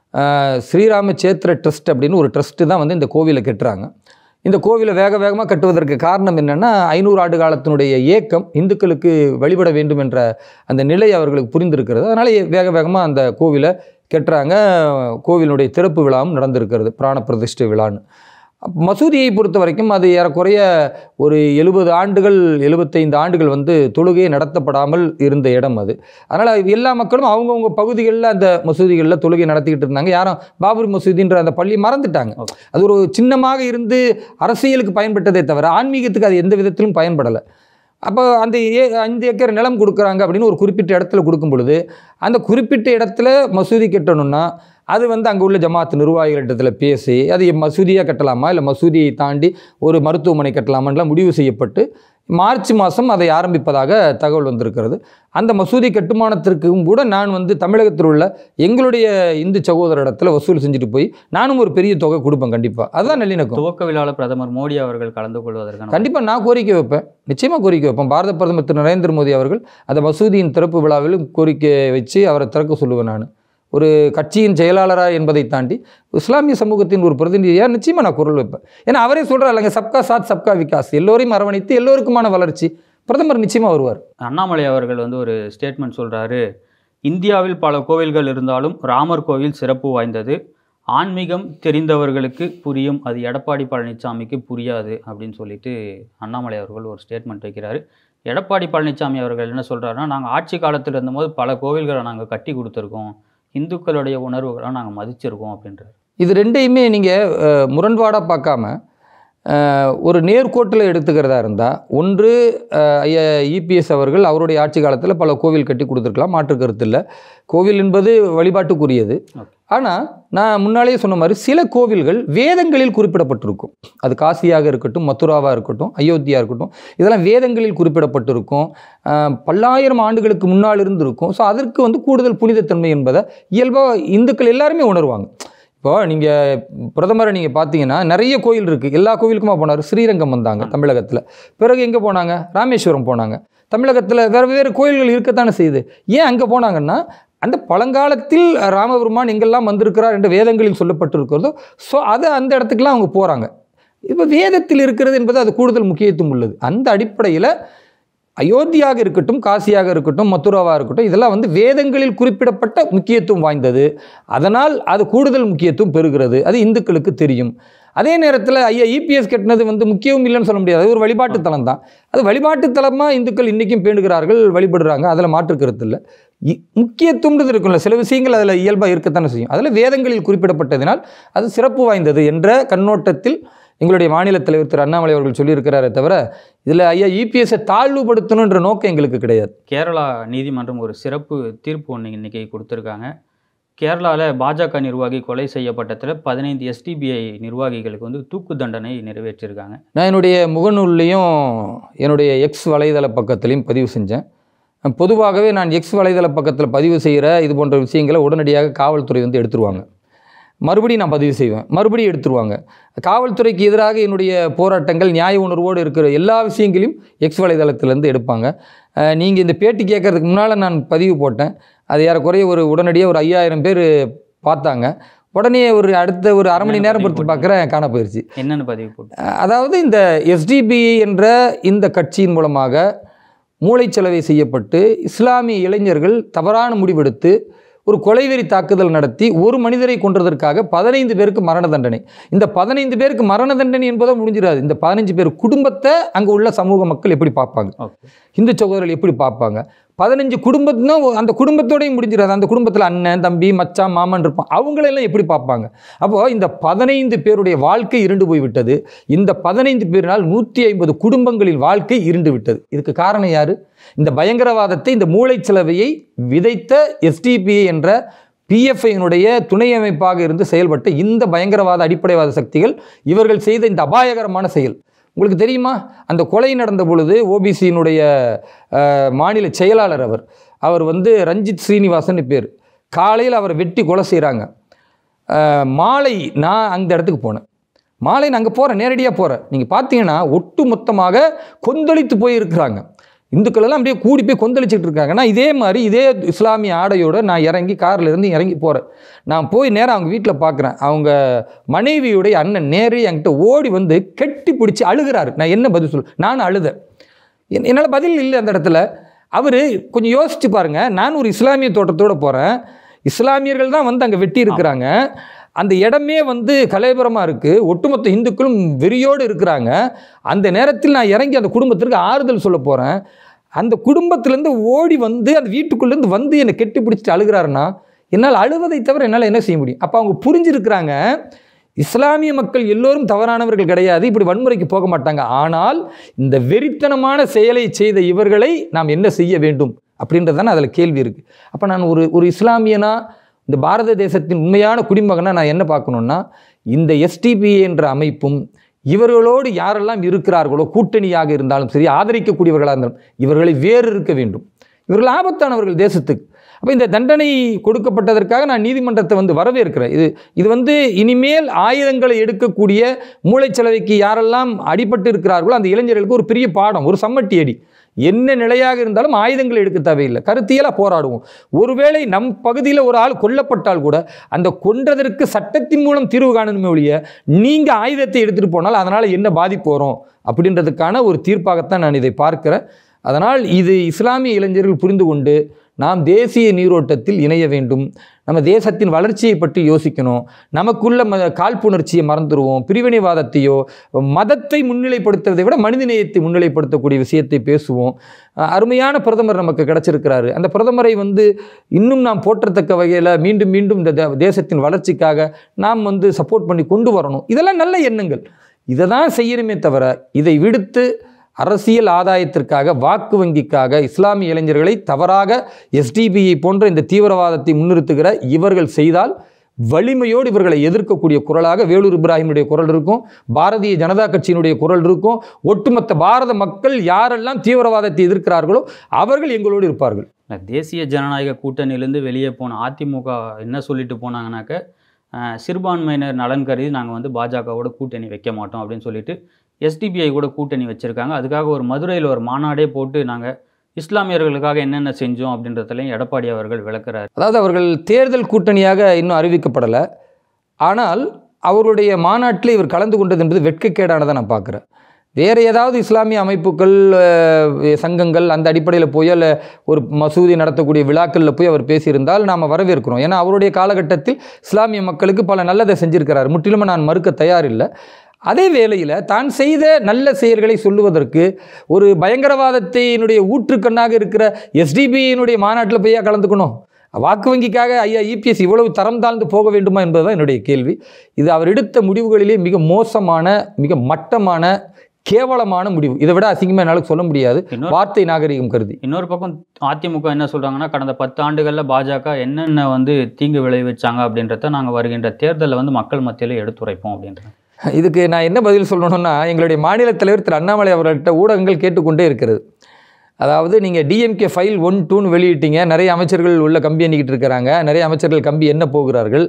ஸ்ரீராம சேத்திர ட்ரஸ்ட் அப்படின்னு ஒரு ட்ரஸ்ட்டு தான் வந்து இந்த கோவிலை கட்டுறாங்க. இந்த கோவிலை வேகமாக கட்டுவதற்கு காரணம் என்னென்னா 500 ஆண்டு காலத்தினுடைய ஏக்கம் இந்துக்களுக்கு வழிபட வேண்டும் என்ற அந்த நிலை அவர்களுக்கு புரிந்திருக்கிறது. அதனால் வேகமாக அந்த கோவிலை கட்டுறாங்க. கோவிலுடைய திறப்பு விழாவும் நடந்திருக்கிறது, பிராண பிரதிஷ்டை விழான்னு. மசூதியை பொறுத்த வரைக்கும் அது ஏறக்குறைய ஒரு 70 ஆண்டுகள் 75 ஆண்டுகள் வந்து தொழுகையை நடத்தப்படாமல் இருந்த இடம் அது. அதனால் எல்லா மக்களும் அவங்கவுங்க பகுதிகளில் அந்த மசூதிகளில் தொழுகை நடத்திக்கிட்டு இருந்தாங்க. யாரும் பாபர் மசூதின்ற அந்த பள்ளியை மறந்துட்டாங்க. அது ஒரு சின்னமாக இருந்து அரசியலுக்கு பயன்பட்டதே தவிர ஆன்மீகத்துக்கு அது எந்த விதத்திலும் பயன்படலை. அப்போ அந்த 5 ஏக்கர் நிலம் கொடுக்குறாங்க அப்படின்னு ஒரு குறிப்பிட்ட இடத்துல கொடுக்கும் பொழுது அந்த குறிப்பிட்ட இடத்துல மசூதி கட்டணும்னா அது வந்து அங்கே உள்ள ஜமாத்து நிர்வாகிகளிடத்தில் பேசி அது மசூதியாக கட்டலாமா இல்லை மசூதியை தாண்டி ஒரு மருத்துவமனை கட்டலாமான்லாம் முடிவு செய்யப்பட்டு மார்ச் மாதம் அதை ஆரம்பிப்பதாக தகவல் வந்திருக்கிறது. அந்த மசூதி கட்டுமானத்திற்கும் கூட நான் வந்து தமிழகத்தில் உள்ள எங்களுடைய இந்து சகோதரிடத்தில் வசூல் செஞ்சுட்டு போய் நானும் ஒரு பெரிய தொகை கொடுப்பேன். கண்டிப்பாக அதுதான் நல்லிணக்கம். துவக்க விழாவில் பிரதமர் மோடி அவர்கள் கலந்து கொள்வதற்கான கண்டிப்பாக நான் கோரிக்கை வைப்பேன், நிச்சயமாக கோரிக்கை வைப்பேன். பாரத பிரதமர் திரு நரேந்திர மோடி அவர்கள் அந்த மசூதியின் திறப்பு விழாவிலும் கோரிக்கை வச்சு அவரை திறக்க சொல்லுவேன். நான் ஒரு கட்சியின் செயலாளராக என்பதை தாண்டி இஸ்லாமிய சமூகத்தின் ஒரு பிரதிநிதியாக நிச்சயமாக நான் குரல் வைப்பேன். ஏன்னா அவரே சொல்கிறார் இல்லைங்க, சப்கா சாத் சப்கா விகாஸ், எல்லோரையும் அரவணைத்து எல்லோருக்குமான வளர்ச்சி. பிரதமர் நிச்சயமாக வருவார். அண்ணாமலை அவர்கள் வந்து ஒரு ஸ்டேட்மெண்ட் சொல்கிறாரு, இந்தியாவில் பல கோவில்கள் இருந்தாலும் ராமர் கோவில் சிறப்பு வாய்ந்தது, ஆன்மீகம் தெரிந்தவர்களுக்கு புரியும், அது எடப்பாடி பழனிசாமிக்கு புரியாது அப்படின்னு சொல்லிட்டு அண்ணாமலை அவர்கள் ஒரு ஸ்டேட்மெண்ட் வைக்கிறாரு. எடப்பாடி பழனிசாமி அவர்கள் என்ன சொல்கிறாருன்னா, நாங்கள் ஆட்சி காலத்தில் இருந்தபோது பல கோவில்களை நாங்கள் கட்டி கொடுத்துருக்கோம், இந்துக்களுடைய உணர்வுகளை நாங்கள் மதிச்சிருக்கோம் அப்படின்றார். இது ரெண்டையுமே நீங்கள் முரண்பாடாக பார்க்காம ஒரு நேர்கோட்டில் எடுத்துக்கிறதா இருந்தால், ஒன்று ஐயா இபிஎஸ் அவர்கள் அவருடைய ஆட்சி காலத்தில் பல கோவில் கட்டி கொடுத்துருக்கலாம், மாற்று கருத்து இல்லை. கோவில் என்பது வழிபாட்டுக்குரியது. ஆனால் நான் முன்னாலேயே சொன்ன மாதிரி சில கோவில்கள் வேதங்களில் குறிப்பிடப்பட்டிருக்கும். அது காசியாக இருக்கட்டும், மதுராவாக இருக்கட்டும், அயோத்தியாக இருக்கட்டும், இதெல்லாம் வேதங்களில் குறிப்பிடப்பட்டிருக்கும். பல்லாயிரம் ஆண்டுகளுக்கு முன்னால் இருந்திருக்கும். ஸோ அதற்கு வந்து கூடுதல் புனிதத்தன்மை என்பதை இயல்பாக இந்துக்கள் எல்லாருமே உணர்வாங்க. இப்போ நீங்கள் பிரதமரை நீங்கள் பார்த்தீங்கன்னா நிறைய கோயில் இருக்குது. எல்லா கோவிலுக்குமா போனார்? ஸ்ரீரங்கம் வந்தாங்க தமிழகத்தில். பிறகு எங்கே போனாங்க? ராமேஸ்வரம் போனாங்க. தமிழகத்தில் வேறு கோயில்கள் இருக்கத்தானே செய்யுது. ஏன் அங்கே போனாங்கன்னா, அந்த பழங்காலத்தில் ராமபெருமான் எங்கெல்லாம் வந்திருக்கிறார் என்று வேதங்களில் சொல்லப்பட்டிருக்கிறதோ, ஸோ அதை அந்த இடத்துக்குலாம் அவங்க போகிறாங்க. இப்போ வேதத்தில் இருக்கிறது என்பது அது கூடுதல் முக்கியத்துவம் உள்ளது. அந்த அடிப்படையில் அயோத்தியாக இருக்கட்டும், காசியாக இருக்கட்டும், மதுராவாக இருக்கட்டும், இதெல்லாம் வந்து வேதங்களில் குறிப்பிடப்பட்ட முக்கியத்துவம் வாய்ந்தது. அதனால் அது கூடுதல் முக்கியத்துவம் பெறுகிறது. அது இந்துக்களுக்கு தெரியும். அதே நேரத்தில் ஐயா இபிஎஸ் கட்டினது வந்து முக்கியவும் இல்லைன்னு சொல்ல முடியாது. அது ஒரு வழிபாட்டு தலம் தான். அது வழிபாட்டு தலமாக இந்துக்கள் இன்றைக்கும் பேணுகிறார்கள், வழிபடுறாங்க. அதில் மாற்றுக்கிறது இல்லை. முக்கியத்துவம்ன்றது இருக்குல்ல, சில விஷயங்கள் அதில் இயல்பாக இருக்கத்தானே செய்யும். அதில் வேதங்களில் குறிப்பிடப்பட்டதினால் அது சிறப்பு வாய்ந்தது என்ற கண்ணோட்டத்தில் எங்களுடைய மாநில தலைவர் திரு அண்ணாமலை அவர்கள் சொல்லியிருக்கிறாரே தவிர இதில் ஐயா இபிஎஸ்ஸை தாழ்வுபடுத்தணுன்ற நோக்கம் எங்களுக்கு கிடையாது. கேரளா நீதிமன்றம் ஒரு சிறப்பு தீர்ப்பு ஒன்று இன்றைக்கி கொடுத்துருக்காங்க. கேரளாவில் பாஜக நிர்வாகி கொலை செய்யப்பட்டதில் 15 எஸ்டிபிஐ நிர்வாகிகளுக்கு வந்து தூக்கு தண்டனை நிறைவேற்றியிருக்காங்க. நான் என்னுடைய முகநூல்லையும் என்னுடைய எக்ஸ் வலைதள பக்கத்துலையும் பதிவு செஞ்சேன். பொதுவாகவே நான் எக்ஸ் வலைதள பக்கத்தில் பதிவு செய்கிற இது போன்ற விஷயங்களை உடனடியாக காவல்துறை வந்து எடுத்துருவாங்க. மறுபடியும் நான் பதிவு செய்வேன், மறுபடியும் எடுத்துருவாங்க. காவல்துறைக்கு எதிராக என்னுடைய போராட்டங்கள் நியாய உணர்வோடு இருக்கிற எல்லா விஷயங்களையும் எக்ஸ் வலைதளத்திலேருந்து எடுப்பாங்க. நீங்கள் இந்த பேட்டி கேட்கறதுக்கு முன்னால் நான் பதிவு போட்டேன். அது ஏறக்குறைய உடனடியாக ஒரு 5000 பேர் பார்த்தாங்க. உடனே அடுத்த ஒரு அரை மணி நேரம் பொறுத்து பார்க்குறேன், காண போயிடுச்சு. என்னென்னு பதிவு போட்டு, அதாவது இந்த எஸ்டிபிஐ என்ற இந்த கட்சியின் மூலமாக மூளைச்சலவை செய்யப்பட்டு இஸ்லாமிய இளைஞர்கள் தவறான முடிவெடுத்து ஒரு கொலைவெறி தாக்குதல் நடத்தி ஒரு மனிதரை கொன்றதற்காக 15 பேருக்கு மரண தண்டனை. இந்த 15 பேருக்கு மரண தண்டனை என்பதோ முடிஞ்சிடாது. இந்த 15 பேர் குடும்பத்தை அங்கே உள்ள சமூக மக்கள் எப்படி பார்ப்பாங்க, இந்து சகோதரர்கள் எப்படி பார்ப்பாங்க? 15 குடும்பத்துனா அந்த குடும்பத்தோடையும் முடிஞ்சிடாது. அந்த குடும்பத்தில் அண்ணன், தம்பி, மச்சான், மாமன் இருப்பான். அவங்களெல்லாம் எப்படி பார்ப்பாங்க? அப்போது இந்த 15 பேருடைய வாழ்க்கை இருண்டு போய்விட்டது. இந்த 15 பேரினால் 150 குடும்பங்களின் வாழ்க்கை இருண்டு விட்டது. இதுக்கு காரணம் யார்? இந்த பயங்கரவாதத்தை, இந்த மூளைச்சலவையை விதைத்த எஸ்டிபிஐ என்ற பிஎஃப்ஐயினுடைய துணை அமைப்பாக இருந்து செயல்பட்ட இந்த பயங்கரவாத அடிப்படைவாத சக்திகள் இவர்கள் செய்த இந்த அபாயகரமான செயல். உங்களுக்கு தெரியுமா? அந்த கொலை நடந்த பொழுது ஓபிசியினுடைய மாநில செயலாளர் அவர் வந்து ரஞ்சித் ஸ்ரீனிவாசன் பேர். காலையில் அவரை வெட்டி கொலை செய்கிறாங்க. மாலை நான் அந்த இடத்துக்கு போனேன். மாலை நான் அங்கே போகிறேன், நேரடியாக போகிறேன். நீங்கள் பார்த்தீங்கன்னா ஒட்டு மொத்தமாக கொந்தளித்து போயிருக்கிறாங்க. இந்துக்கள் எல்லாம் அப்படியே கூடி போய் கொந்தளிச்சுட்டு இருக்காங்க. நான் இதே மாதிரி இதே இஸ்லாமிய ஆடையோடு நான் இறங்கி காரில் இருந்து இறங்கி போகிறேன். நான் போய் நேராக அவங்க வீட்டில் பார்க்குறேன். அவங்க மனைவியுடைய அண்ணன் நேரே என்கிட்ட ஓடி வந்து கெட்டி பிடிச்சி அழுகிறாரு. நான் என்ன பதில் சொல்ல? நான் அழுதேன். என்னால் பதில் இல்லை அந்த இடத்துல. அவர் கொஞ்சம் யோசிச்சு பாருங்கள். நான் ஒரு இஸ்லாமிய தோட்டத்தோடு போகிறேன். இஸ்லாமியர்கள் தான் வந்து அங்கே வெட்டி இருக்கிறாங்க. அந்த இடமே வந்து கலைபுரமாக இருக்குது. ஒட்டுமொத்த இந்துக்களும் வெறியோடு இருக்கிறாங்க. அந்த நேரத்தில் நான் இறங்கி அந்த குடும்பத்திற்கு ஆறுதல் சொல்ல போகிறேன். அந்த குடும்பத்திலேருந்து ஓடி வந்து அந்த வீட்டுக்குள்ளேருந்து வந்து என்னை கெட்டி பிடிச்சிட்டு அழுகிறாருன்னா என்னால் அழுவதை தவிர என்னால் என்ன செய்ய முடியும்? அப்போ அவங்க புரிஞ்சிருக்கிறாங்க, இஸ்லாமிய மக்கள் எல்லோரும் தவறானவர்கள் கிடையாது, இப்படி வன்முறைக்கு போக மாட்டாங்க. ஆனால் இந்த வெறித்தனமான செயலை செய்த இவர்களை நாம் என்ன செய்ய வேண்டும் அப்படின்றது தானே அதில் கேள்வி இருக்குது. அப்போ நான் ஒரு இஸ்லாமியனா, இந்த பாரத தேசத்தின் உண்மையான குடிமகனாக நான் என்ன பார்க்கணுன்னா, இந்த எஸ்டிபிஐ என்ற அமைப்பும் இவர்களோடு யாரெல்லாம் இருக்கிறார்களோ, கூட்டணியாக இருந்தாலும் சரி, ஆதரிக்கக்கூடியவர்களாக இருந்தாலும் இவர்களை வேறு இருக்க வேண்டும். இவர்கள் ஆபத்தானவர்கள் தேசத்துக்கு. அப்போ இந்த தண்டனை கொடுக்கப்பட்டதற்காக நான் நீதிமன்றத்தை வந்து வரவேற்கிறேன். இது வந்து இனிமேல் ஆயுதங்களை எடுக்கக்கூடிய மூளைச்சலவைக்கு யாரெல்லாம் அடிபட்டு இருக்கிறார்களோ அந்த இளைஞர்களுக்கு ஒரு பெரிய பாடம், ஒரு சம்மட்டி அடி. என்ன நிலையாக இருந்தாலும் ஆயுதங்களை எடுக்க தேவையில்லை, கருத்தியலாக போராடுவோம். ஒருவேளை நம் பகுதியில் ஒரு ஆள் கொல்லப்பட்டால் கூட அந்த கொன்றதற்கு சட்டத்தின் மூலம் தீர்வு காணணுமே ஒழிய நீங்கள் ஆயுதத்தை எடுத்துகிட்டு போனால் அதனால் என்ன பாதிப்பு வரும் அப்படின்றதுக்கான ஒரு தீர்ப்பாகத்தான் நான் இதை பார்க்கிறேன். அதனால் இது இஸ்லாமிய இளைஞர்கள் புரிந்து கொண்டு நாம் தேசிய நீரோட்டத்தில் இணைய வேண்டும். நம்ம தேசத்தின் வளர்ச்சியை பற்றி யோசிக்கணும். நமக்குள்ள காழ்ப்புணர்ச்சியை மறந்துடுவோம். பிரிவினைவாதத்தையோ மதத்தை முன்னிலைப்படுத்துவதை விட மனிதநேயத்தை முன்னிலைப்படுத்தக்கூடிய விஷயத்தை பேசுவோம். அருமையான பிரதமர் நமக்கு கிடச்சிருக்கிறாரு. அந்த பிரதமரை வந்து இன்னும் நாம் போற்றத்தக்க வகையில் மீண்டும் மீண்டும் இந்த தேசத்தின் வளர்ச்சிக்காக நாம் வந்து சப்போர்ட் பண்ணி கொண்டு வரணும். இதெல்லாம் நல்ல எண்ணங்கள். இதை தான் செய்யணுமே தவிர இதை விடுத்து அரசியல் ஆதாயத்திற்காக, வாக்கு வங்கிக்காக இஸ்லாமிய இளைஞர்களை தவறாக எஸ்டிபிஐ போன்ற இந்த தீவிரவாதத்தை முன்னிறுத்துகிற இவர்கள் செய்தால் வலிமையோடு இவர்களை எதிர்க்கக்கூடிய குரலாக வேலூர் இப்ராஹிமுடைய குரல் இருக்கும், பாரதிய ஜனதா கட்சியினுடைய குரல் இருக்கும். ஒட்டுமொத்த பாரத மக்கள் யாரெல்லாம் தீவிரவாதத்தை எதிர்க்கிறார்களோ அவர்கள் எங்களோடு இருப்பார்கள். தேசிய ஜனநாயக கூட்டணியிலேருந்து வெளியே போன அதிமுக என்ன சொல்லிட்டு போனாங்கன்னாக்க, சிறுபான்மையினர் நலன் கருதி நாங்கள் வந்து பாஜகவோட கூட்டணி வைக்க மாட்டோம் அப்படின்னு சொல்லிட்டு எஸ்டிபிஐ கூட கூட்டணி வச்சுருக்காங்க. அதுக்காக ஒரு மதுரையில் ஒரு மாநாடே போட்டு நாங்கள் இஸ்லாமியர்களுக்காக என்னென்ன செஞ்சோம் அப்படின்றதுலையும் எடப்பாடி அவர்கள் விளக்குறாரு. அதாவது அவர்கள் தேர்தல் கூட்டணியாக இன்னும் அறிவிக்கப்படலை. ஆனால் அவருடைய மாநாட்டில் இவர் கலந்து கொண்டது என்பது வெட்கக்கேடானதை நான் பார்க்குறேன். வேறு ஏதாவது இஸ்லாமிய அமைப்புகள், சங்கங்கள் அந்த அடிப்படையில் போய் அல்ல ஒரு மசூதி நடத்தக்கூடிய விழாக்களில் போய் அவர் பேசியிருந்தால் நாம் வரவேற்கிறோம். ஏன்னா அவருடைய காலகட்டத்தில் இஸ்லாமிய மக்களுக்கு பல நல்லதை செஞ்சுருக்கிறார். முற்றிலும் நான் மறுக்க தயாரில்லை. அதே வேளையில் தான் செய்த நல்ல செயல்களை சொல்லுவதற்கு ஒரு பயங்கரவாதத்தினுடைய ஊற்றுக்கண்ணாக இருக்கிற எஸ்டிபிஐனுடைய மாநாட்டில் போய் கலந்துக்கணும்? வாக்கு வங்கிக்காக ஐயா இபிஎஸ் இவ்வளவு தரம் தாழ்ந்து போக வேண்டுமா என்பதுதான் என்னுடைய கேள்வி. இது அவர் எடுத்த முடிவுகளிலே மிக மோசமான, மிக மட்டமான, கேவலமான முடிவு. இதை விட அசிங்கமாக என்னால் சொல்ல முடியாது, வார்த்தை நாகரிகம் கருதி. இன்னொரு பக்கம் அதிமுக என்ன சொல்கிறாங்கன்னா, கடந்த 10 ஆண்டுகளில் பாஜக என்னென்ன வந்து தீங்கு விளைவிச்சாங்க அப்படின்றத நாங்கள் வருகின்ற தேர்தலில் வந்து மக்கள் மத்தியில் எடுத்துரைப்போம் அப்படின்றாங்க. இதுக்கு நான் என்ன பதில் சொல்லணும்னா, எங்களுடைய மாநில தலைவர் திரு அண்ணாமலை அவர்கள்ட்ட ஊடகங்கள் கேட்டுக்கொண்டே இருக்கிறது. அதாவது நீங்கள் டிஎம்கே ஃபைல் 1, 2ன்னு வெளியிட்டீங்க, நிறைய அமைச்சர்கள் உள்ள கம்பி எண்ணிக்கிட்டு இருக்கிறாங்க, நிறைய அமைச்சர்கள் கம்பி என்ன போகிறார்கள்,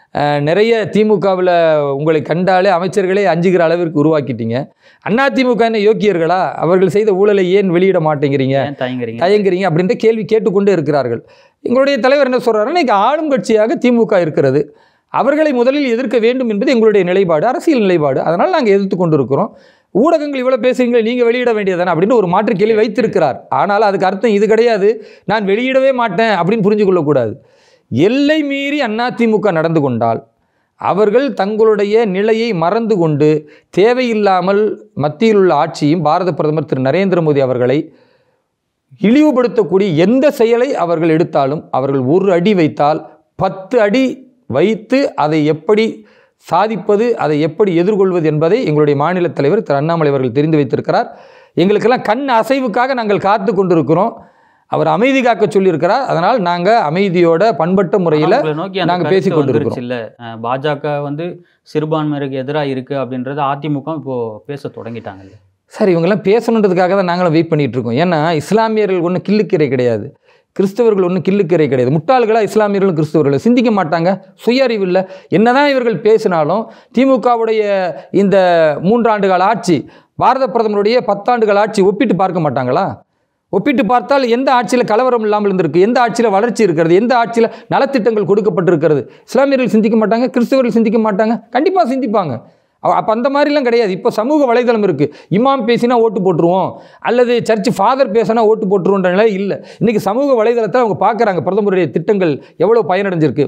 நிறைய திமுகவில் உங்களை கண்டாலே அமைச்சர்களே அஞ்சுகிற அளவிற்கு உருவாக்கிட்டீங்க. அதிமுக என்ன யோக்கியர்களா? அவர்கள் செய்த ஊழலை ஏன் வெளியிட மாட்டேங்கிறீங்க, தயங்குறீங்க அப்படின்ற கேள்வி கேட்டுக்கொண்டே இருக்கிறார்கள். எங்களுடைய தலைவர் என்ன சொல்கிறாருன்னா, இன்றைக்கி ஆளும் கட்சியாக திமுக இருக்கிறது, அவர்களை முதலில் எதிர்க்க வேண்டும் என்பது எங்களுடைய நிலைப்பாடு, அரசியல் நிலைப்பாடு. அதனால் நாங்கள் எதிர்த்து கொண்டு இருக்கிறோம். ஊடகங்கள் இவ்வளோ பேசுகிறீங்களே, நீங்கள் வெளியிட வேண்டியதானே அப்படின்னு ஒரு மாற்று கேள்வி வைத்திருக்கிறார். ஆனால் அதுக்கு அர்த்தம் இது கிடையாது, நான் வெளியிடவே மாட்டேன் அப்படின்னு புரிஞ்சு கொள்ளக்கூடாது. எல்லை மீறி அதிமுக நடந்து கொண்டால் அவர்கள் தங்களுடைய நிலையை மறந்து கொண்டு தேவையில்லாமல் மத்தியில் உள்ள ஆட்சியும் பாரத பிரதமர் திரு நரேந்திர மோடி அவர்களை இழிவுபடுத்தக்கூடிய எந்த செயலை அவர்கள் எடுத்தாலும் அவர்கள் ஒரு அடி வைத்தால் 10 அடி வைத்து அதை எப்படி சாதிப்பது, அதை எப்படி எதிர்கொள்வது என்பதை எங்களுடைய மாநில தலைவர் திரு அண்ணாமலை அவர்கள் தெரிந்து வைத்திருக்கிறார். எங்களுக்கெல்லாம் கண் அசைவுக்காக நாங்கள் காத்து கொண்டிருக்கிறோம். அவர் அமைதி காக்க சொல்லியிருக்கிறார். அதனால் நாங்கள் அமைதியோட பண்பட்ட முறையில் நாங்கள் பேசி கொண்டிருக்கிறோம். இல்லை, பாஜக வந்து சிறுபான்மையினருக்கு எதிராக இருக்குது அப்படின்றது அதிமுக இப்போது பேச தொடங்கிட்டாங்கல்ல. சார், இவங்கெல்லாம் பேசணுன்றதுக்காக தான் நாங்களும் வெயிட் பண்ணிகிட்டு இருக்கோம். ஏன்னா இஸ்லாமியர்கள் ஒன்றும் கிள்ளுக்கீரை கிடையாது, கிறிஸ்தவர்கள் ஒன்றும் கிள்ளுக்கீரை கிடையாது. முட்டாள்களாக இஸ்லாமியர்களும் கிறிஸ்தவர்களும் சிந்திக்க மாட்டாங்க, சுய அறிவு இல்லை. என்னதான் இவர்கள் பேசினாலும் திமுகவுடைய இந்த 3 ஆண்டுகால ஆட்சி, பாரத பிரதமருடைய 10 ஆண்டுகால ஆட்சி ஒப்பிட்டு பார்க்க மாட்டாங்களா? ஒப்பிட்டு பார்த்தால் எந்த ஆட்சியில் கலவரம் இல்லாமல் இருந்திருக்கு, எந்த ஆட்சியில் வளர்ச்சி இருக்கிறது, எந்த ஆட்சியில் நலத்திட்டங்கள் கொடுக்கப்பட்டிருக்கிறது? இஸ்லாமியர்கள் சிந்திக்க மாட்டாங்க, கிறிஸ்தவர்கள் சிந்திக்க மாட்டாங்க, கண்டிப்பாக சிந்திப்பாங்க. அப்போ அந்த மாதிரிலாம் கிடையாது. இப்போ சமூக வலைதளம் இருக்குது. இமாம் பேசினா ஓட்டு போட்டுருவோம், அல்லது சர்ச் ஃபாதர் பேசினா ஓட்டு போட்டுருவோன்ற நிலை இல்லை. இன்றைக்கி சமூக வலைதளத்தில் அவங்க பார்க்குறாங்க பிரதமருடைய திட்டங்கள் எவ்வளோ பயனடைஞ்சிருக்கு.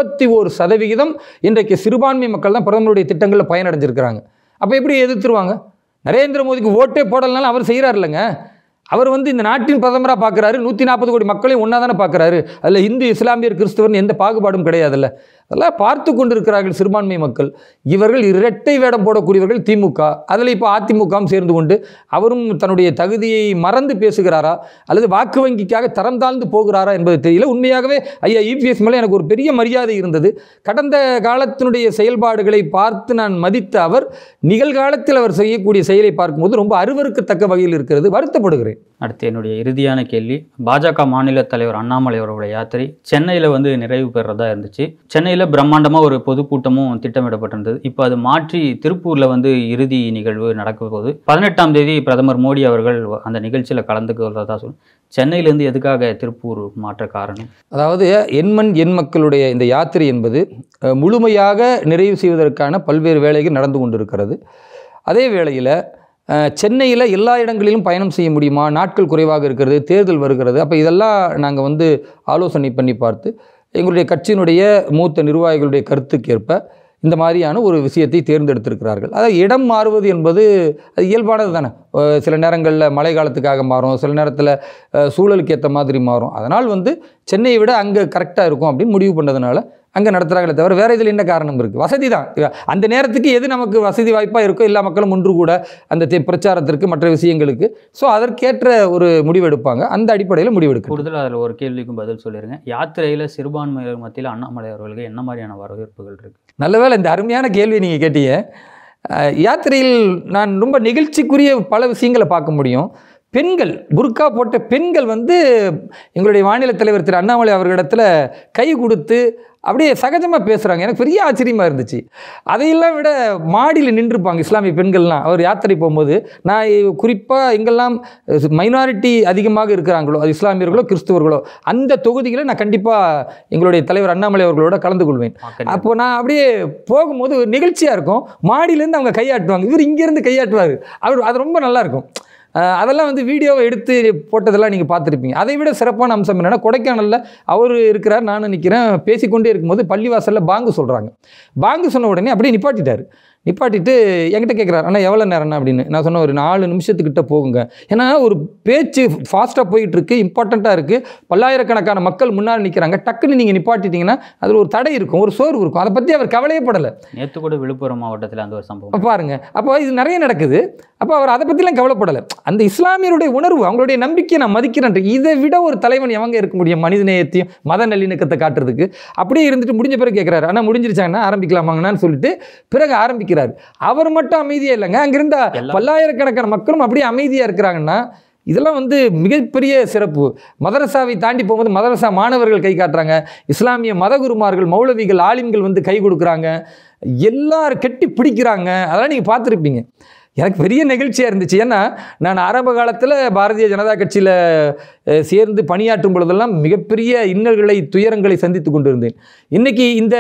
31% இன்றைக்கு சிறுபான்மை மக்கள் தான் பிரதமருடைய திட்டங்களில் பயனடைஞ்சிருக்கிறாங்க. அப்போ எப்படி எதிர்த்துருவாங்க? நரேந்திர மோடிக்கு ஓட்டே போடலனாலும் அவர் செய்கிறார் இல்லைங்க. அவர் இந்த நாட்டின் பிரதமராக பார்க்குறாரு. 140 கோடி மக்களையும் ஒன்றா தானே பார்க்குறாரு. அதில் இந்து, இஸ்லாமியர், கிறிஸ்தவர்னு எந்த பாகுபாடும் கிடையாதுல்ல. அதெல்லாம் பார்த்து கொண்டிருக்கிறார்கள் சிறுபான்மை மக்கள். இவர்கள் இரட்டை வேடம் போடக்கூடியவர்கள் திமுக. அதில் இப்போ அதிமுகவும் சேர்ந்து கொண்டு அவரும் தன்னுடைய தகுதியை மறந்து பேசுகிறாரா அல்லது வாக்கு வங்கிக்காக தரம் தாழ்ந்து போகிறாரா என்பது தெரியல. உண்மையாகவே ஐயா இபிஎஸ் மேலே எனக்கு ஒரு பெரிய மரியாதை இருந்தது. கடந்த காலத்தினுடைய செயல்பாடுகளை பார்த்து நான் மதித்த அவர் நிகழ்காலத்தில் அவர் செய்யக்கூடிய செயலை பார்க்கும்போது ரொம்ப அருவருக்கத்தக்க வகையில் இருக்கிறது. வருத்தப்படுகிறேன். அடுத்து என்னுடைய இறுதியான கேள்வி, பாஜக மாநில தலைவர் அண்ணாமலை அவர்களுடைய யாத்திரை சென்னையில் நிறைவு பெறதா இருந்துச்சு. சென்னையில் பிரம்மாண்டமாக ஒரு பொதுக்கூட்டமும் திட்டமிடப்பட்டிருந்தது. இப்போ அது மாற்றி திருப்பூரில் இறுதி நிகழ்வு நடக்க போகுது. 18ஆம் தேதி பிரதமர் மோடி அவர்கள் அந்த நிகழ்ச்சியில் கலந்துக்கிறதா சொல்லு. சென்னையிலேருந்து எதுக்காக திருப்பூர் மாற்ற காரணம்? அதாவது எண்மண் எண் மக்களுடைய இந்த யாத்திரை என்பது முழுமையாக நிறைவு செய்வதற்கான பல்வேறு வேலைகள் நடந்து கொண்டிருக்கிறது. அதே வேளையில் சென்னையில் எல்லா இடங்களிலும் பயணம் செய்ய முடியுமா, நாட்கள் குறைவாக இருக்கிறது, தேர்தல் வருகிறது. அப்போ இதெல்லாம் நாங்கள் ஆலோசனை பண்ணி பார்த்து எங்களுடைய கட்சியினுடைய மூத்த நிர்வாகிகளுடைய கருத்துக்கேற்ப இந்த மாதிரியான ஒரு விஷயத்தை தேர்ந்தெடுத்திருக்கிறார்கள். அதாவது இடம் மாறுவது என்பது அது இயல்பானது தானே. சில நேரங்களில் மழை காலத்துக்காக மாறும், சில நேரத்தில் சூழலுக்கு ஏற்ற மாதிரி மாறும். அதனால் சென்னையை விட அங்கே கரெக்டாக இருக்கும் அப்படின்னு முடிவு பண்ணதுனால அங்கே நடத்துகிறாங்களே தவிர வேறு இதில் என்ன காரணம் இருக்குது? வசதி தான். அந்த நேரத்துக்கு எது நமக்கு வசதி வாய்ப்பாக இருக்கோ எல்லா மக்களும் ஒன்று கூட அந்த பிரச்சாரத்திற்கு மற்ற விஷயங்களுக்கு ஸோ அதற்கேற்ற ஒரு முடிவெடுப்பாங்க. அந்த அடிப்படையில் முடிவெடுக்க கூடுதல் அதில் ஒரு கேள்விக்கும் பதில் சொல்லிடுங்க. யாத்திரையில் சிறுபான்மையினர் மத்தியில் அண்ணாமலை அவர்களுக்கு என்ன மாதிரியான வரவேற்புகள் இருக்குது? நல்லவேளை இந்த அருமையான கேள்வி நீங்கள் கேட்டீங்க. யாத்திரையில் நான் ரொம்ப நிகழ்ச்சிக்குரிய பல விஷயங்களை பார்க்க முடியும். பெண்கள், புர்கா போட்ட பெண்கள் எங்களுடைய மாநில தலைவர் திரு அண்ணாமலை அவர்களிடத்தில் கை கொடுத்து அப்படியே சகஜமாக பேசுகிறாங்க. எனக்கு பெரிய ஆச்சரியமாக இருந்துச்சு. அதையெல்லாம் விட மாடியில் நின்றுப்பாங்க இஸ்லாமிய பெண்கள்லாம். அவர் யாத்திரை போகும்போது நான் குறிப்பாக எங்கெல்லாம் மைனாரிட்டி அதிகமாக இருக்கிறாங்களோ, அது இஸ்லாமியர்களோ கிறிஸ்துவர்களோ, அந்த தொகுதிகளை நான் கண்டிப்பாக எங்களுடைய தலைவர் அண்ணாமலை அவர்களோட கலந்து கொள்வேன். அப்போது நான் அப்படியே போகும்போது ஒரு நிகழ்ச்சியாக இருக்கும். மாடியிலேருந்து அவங்க கையாட்டுவாங்க, இவர் இங்கேருந்து கையாட்டுவார். அது ரொம்ப நல்லாயிருக்கும். அதெல்லாம் வீடியோவை எடுத்து போட்டதெல்லாம் நீங்கள் பார்த்துருப்பீங்க. அதை விட சிறப்பான அம்சம் என்னென்னா, கொடைக்கானலில் அவர் இருக்கிறார், நானும் நிற்கிறேன். பேசிக்கொண்டே இருக்கும்போது பள்ளிவாசலில் பாங்கு சொல்கிறாங்க. பாங்கு சொன்ன உடனே அப்படியே நிப்பாட்டிட்டு என்கிட்ட கேட்குறாரு, அண்ணா எவ்வளோ நேரம்ண்ணா அப்படின்னு. நான் சொன்னேன், ஒரு 4 நிமிஷத்துக்கிட்ட போகுங்க. ஏன்னா ஒரு பேச்சு ஃபாஸ்ட்டாக போயிட்டுருக்கு, இம்பார்ட்டண்ட்டாக இருக்குது, பல்லாயிரக்கணக்கான மக்கள் முன்னாடி நிற்கிறாங்க. டக்குன்னு நீங்கள் நிப்பாட்டிட்டீங்கன்னா அதில் ஒரு தடை இருக்கும், ஒரு சோர்வு இருக்கும். அதை பற்றி அவர் கவலையப்படலை. நேற்று கூட விழுப்புரம் மாவட்டத்தில் அந்த ஒரு சம்பவம் பாருங்கள். அப்போ இது நிறைய நடக்குது. அப்போ அவர் அதை பற்றிலாம் கவலைப்படலை. அந்த இஸ்லாமியருடைய உணர்வு, அவங்களுடைய நம்பிக்கையை நான் மதிக்கிறேன். இதை விட ஒரு தலைவன் எவங்க இருக்க முடியும் மனிதநேயத்தையும் மத நல்லிணக்கத்தை காட்டுறதுக்கு? அப்படியே இருந்துட்டு முடிஞ்ச பிறகு கேட்குறாரு, ஆனால் முடிஞ்சிருச்சாங்கன்னா ஆரம்பிக்கலாமாங்கன்னு சொல்லிட்டு பிறகு ஆரம்பிக்கிறார். அவர் மட்டும் அமைதியா இல்லைங்க, அங்கிருந்த பல்லாயிரக்கணக்கான மக்களும் அப்படியே அமைதியா இருக்கிறாங்கன்னா இதெல்லாம் மிகப்பெரிய சிறப்பு. மதரசாவை தாண்டி போகும்போது மதரசா மாணவர்கள் கை காட்டுறாங்க, இஸ்லாமிய மதகுருமார்கள், மௌலவிகள், ஆலிம்கள் கை கொடுக்குறாங்க, எல்லாரும் கெட்டி பிடிக்கிறாங்க. அதெல்லாம் நீங்கள் பார்த்துருப்பீங்க. எனக்கு பெரிய நிகழ்ச்சியாக இருந்துச்சு. ஏன்னா நான் ஆரம்ப காலத்தில் பாரதிய ஜனதா கட்சியில் சேர்ந்து பணியாற்றும் பொழுதெல்லாம் மிகப்பெரிய இன்னல்களை, துயரங்களை சந்தித்து கொண்டு இருந்தேன். இன்றைக்கி இந்த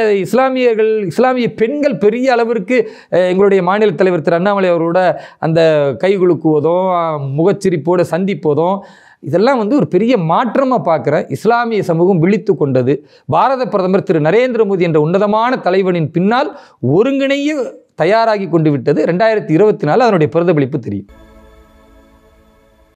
இஸ்லாமிய பெண்கள் பெரிய அளவிற்கு எங்களுடைய மாநில தலைவர் திரு அண்ணாமலை அவரோட அந்த கைகுலுக்குவதும் முகச்சிரிப்போடு சந்திப்பதும் இதெல்லாம் ஒரு பெரிய மாற்றமாக பார்க்குறேன். இஸ்லாமிய சமூகம் விழித்து கொண்டது. பாரத பிரதமர் திரு நரேந்திர மோடி என்ற உன்னதமான தலைவனின் பின்னால் ஒருங்கிணைய தயாராகி கொண்டு விட்டது. 2024 அதனுடைய பிரதிபலிப்பு தெரியும்.